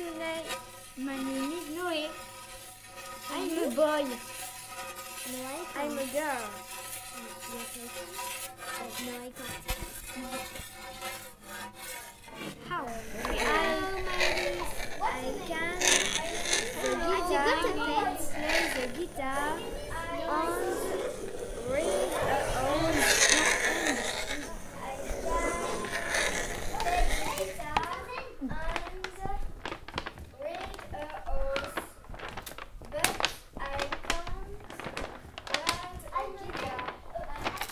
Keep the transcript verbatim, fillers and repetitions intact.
name, my name is Noé. I'm you? a boy. No, I can't. I'm a girl. Yes, I can. Uh, no, I can't. How? Okay, I